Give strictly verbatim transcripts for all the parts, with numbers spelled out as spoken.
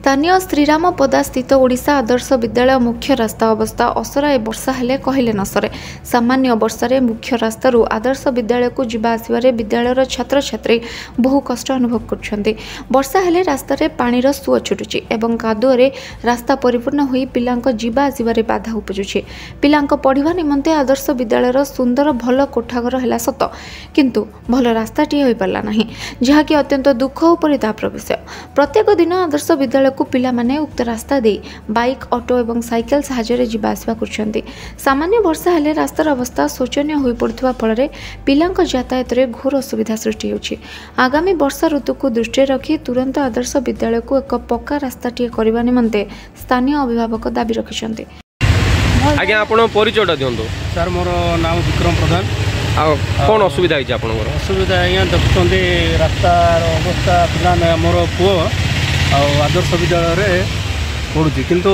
स्थानीय श्रीरामपदा स्थित ओडिशा आदर्श विद्यालय मुख्य रास्ता अवस्था असराए वर्षा हेले कहले न सरे। सामान्य वर्षारे मुख्य रास्तारू आदर्श विद्यालय को जिबा आसिबारे विद्यालयर छात्र छात्री बहु कष्ट अनुभव करछन्ते। वर्षा हेले रास्तारे पानीर सुଅ छुटुछि एवं कादुअरे रास्ता परिपूर्ण होई पिलांक जिबा आसिबारे बाधा उपजुछि। पिलांक पढ़िबा निमंते आदर्श विद्यालयर सुंदर भल कोठाघर हेला सत, किंतु भल रास्ताटी होई पारला नाही, जहाँकि अत्यंत दुख और परितापर विषय। प्रत्येक दिन आदर्श विद्यालय को पिला माने उक्त रास्ता दे बाइक ऑटो एवं साइकेल सहायरे जिबा आसिबा करछन्ते। सामान्य वर्षा हेले रास्तार अवस्था शोचनीय होई पड़ुवा फल पिलांक यातायात रे घोर असुविधा सृष्टि होछि। आगामी वर्षा ऋतु को दृष्टि रखी तुरंत आदर्श विद्यालय को एक पक्का रास्ताटीए करबा निमंते स्थानीय अभिभावक दाबी रखिछन्ते। आज्ञा आपण परिचयटा दियंतो। सर मोर नाम विक्रम प्रधान। आ कोन असुविधा है आपनकर? असुविधा यहाँ देखुଛନ୍ତି रास्तार अवस्था पिला मोर पुओ आदर्श विद्यालय पढ़ुची, किंतु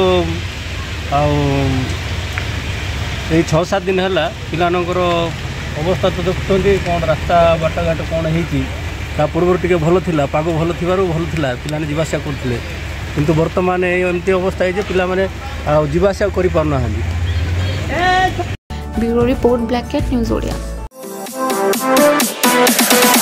ये छः सात दिन है पिलानकर अवस्था तो देखुଛନ୍ତି कौन रास्ता बाटघाट कौन हो पूर्व टे भल था, पाग भल थी भल था पिलाने जावासा करते, किंतु बर्तमान एमती अवस्था है पिला माने जावासा कर पारना। Bureau report black cat news Odia.